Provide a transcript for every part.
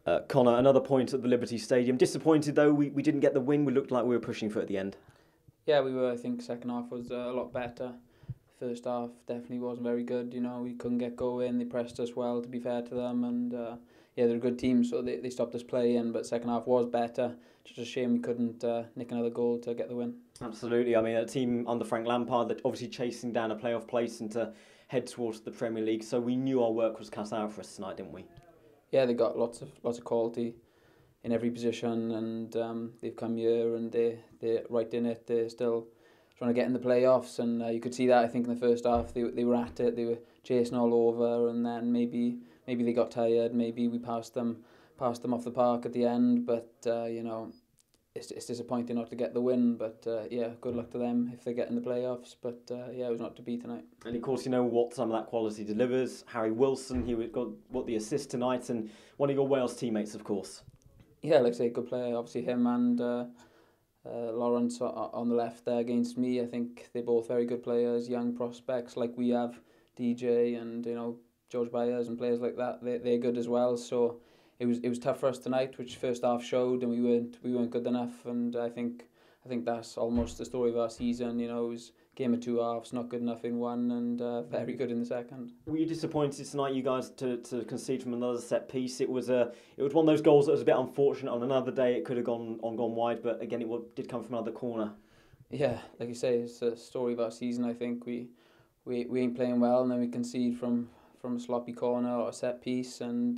Connor, another point at the Liberty Stadium. Disappointed though, we didn't get the win. We looked like we were pushing for it at the end. Yeah, we were. I think second half was a lot better. First half definitely wasn't very good. You know, we couldn't get going. They pressed us well, to be fair to them, and yeah, they're a good team, so they stopped us playing. But second half was better. Just a shame we couldn't nick another goal to get the win. Absolutely. I mean, a team under Frank Lampard that obviously chasing down a playoff place and to head towards the Premier League. So we knew our work was cut out for us tonight, didn't we? Yeah, they got lots of quality in every position, and they've come here and they're right in it. They're still trying to get in the playoffs, and you could see that. I think in the first half they were at it. They were chasing all over, and then maybe they got tired. Maybe we passed them off the park at the end. But you know, it's disappointing not to get the win. But yeah, good luck to them if they get in the playoffs. But yeah, it was not to be tonight. And of course, you know what some of that quality delivers. Harry Wilson, he got the assist tonight, and one of your Wales teammates, of course. Yeah, like I say, good player. Obviously him and Lawrence on the left there against me. I think they're both very good players, young prospects like we have, DJ and you know George Byers and players like that. They're good as well. So it was tough for us tonight, which first half showed, and we weren't good enough. And I think that's almost the story of our season. You know, it was a game of two halves, not good enough in one, and very good in the second. Were you disappointed tonight, you guys, to concede from another set piece? It was one of those goals that was a bit unfortunate. On another day, it could have gone wide, but again, it did come from another corner. Yeah, like you say, it's a story of our season. I think we ain't playing well, and then we concede from a sloppy corner or a set piece, and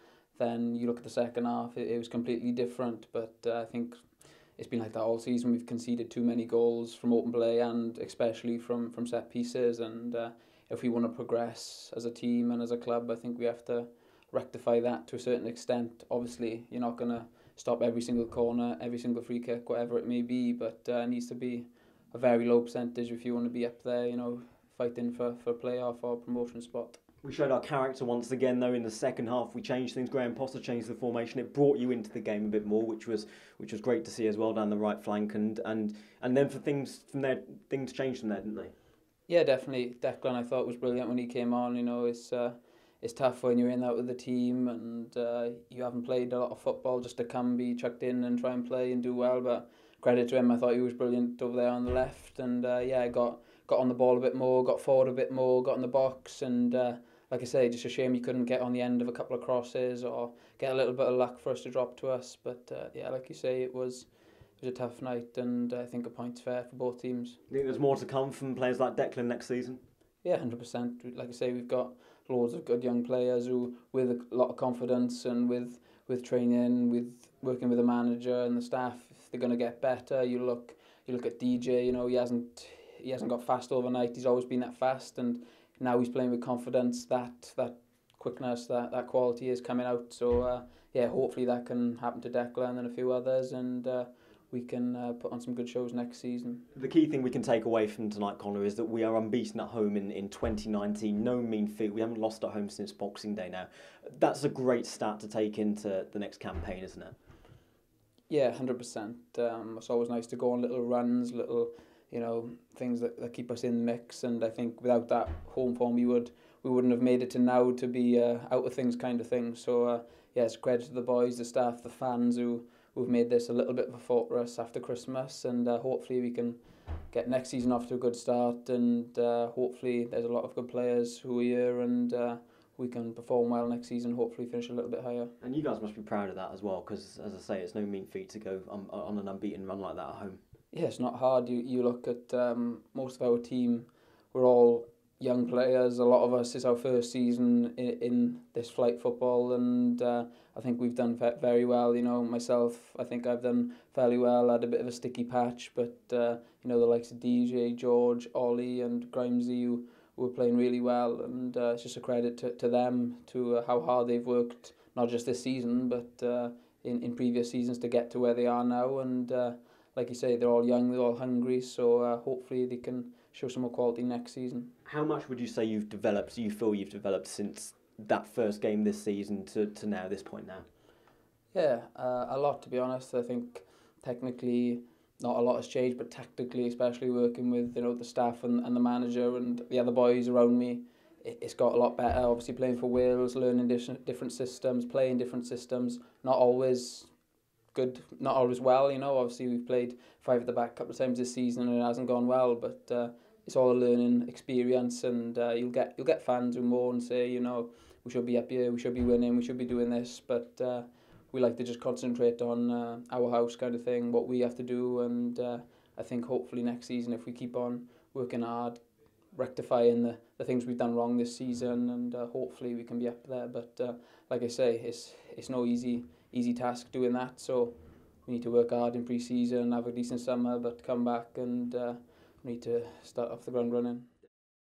then you look at the second half, it was completely different. But I think it's been like that all season. We've conceded too many goals from open play and especially from set pieces, and if we want to progress as a team and as a club, I think we have to rectify that to a certain extent. Obviously, you're not going to stop every single corner, every single free kick, whatever it may be, but it needs to be a very low percentage if you want to be up there, you know, fighting for a playoff or promotion spot. We showed our character once again, though. In the second half, we changed things. Graham Potter changed the formation. It brought you into the game a bit more, which was great to see as well down the right flank. And then things changed from there, didn't they? Yeah, definitely. Declan, I thought, was brilliant when he came on. You know, it's tough when you're in that with the team and you haven't played a lot of football just to come be chucked in and try and play and do well. But credit to him, I thought he was brilliant over there on the left. And yeah, got on the ball a bit more, got forward a bit more, got in the box, and like I say, just a shame you couldn't get on the end of a couple of crosses or get a little bit of luck for us to drop to us. But yeah, like you say, it was a tough night, and I think a point's fair for both teams. You think there's more to come from players like Declan next season? Yeah, 100%. Like I say, we've got loads of good young players who, with a lot of confidence and with training, with working with the manager and the staff, if they're going to get better. You look at DJ. You know, he hasn't got fast overnight. He's always been that fast, and now he's playing with confidence. That quickness, that quality is coming out. So yeah, hopefully that can happen to Declan and a few others, and we can put on some good shows next season. The key thing we can take away from tonight, Connor, is that we are unbeaten at home in 2019. No mean feat. We haven't lost at home since Boxing Day now. That's a great stat to take into the next campaign, isn't it? Yeah, 100%. It's always nice to go on little runs, little, you know, things that keep us in the mix. And I think without that home form, we wouldn't have made it to now to be out of things kind of thing. So yeah, it's credit to the boys, the staff, the fans who've made this a little bit of a fortress after Christmas, and hopefully we can get next season off to a good start, and hopefully there's a lot of good players who are here, and we can perform well next season, hopefully finish a little bit higher. And you guys must be proud of that as well, because as I say, it's no mean feat to go on an unbeaten run like that at home. Yeah, it's not hard. You look at most of our team, we're all young players. A lot of us, it's our first season in this flight football, and I think we've done very well. You know, myself, I think I've done fairly well. I had a bit of a sticky patch, but you know, the likes of DJ, George, Ollie and Grimesy who were playing really well, and it's just a credit to them, to how hard they've worked, not just this season, but in previous seasons to get to where they are now. And like you say, they're all young, they're all hungry, so hopefully they can show some more quality next season. How much would you say you feel you've developed since that first game this season to now, this point now? Yeah, a lot, to be honest. I think technically not a lot has changed, but tactically, especially working with, you know, the staff and the manager and the other boys around me, it's got a lot better. Obviously playing for Wales, learning different systems, playing different systems, not always good, not always well, you know. Obviously we've played 5 at the back a couple of times this season and it hasn't gone well, but it's all a learning experience, and you'll get fans who moan and say, you know, we should be up here, we should be winning, we should be doing this, but we like to just concentrate on our house kind of thing, what we have to do, and I think hopefully next season, if we keep on working hard, rectifying the things we've done wrong this season, and hopefully we can be up there. But like I say, it's no easy task doing that, so we need to work hard in pre-season, have a decent summer, but come back and we need to start off the ground running.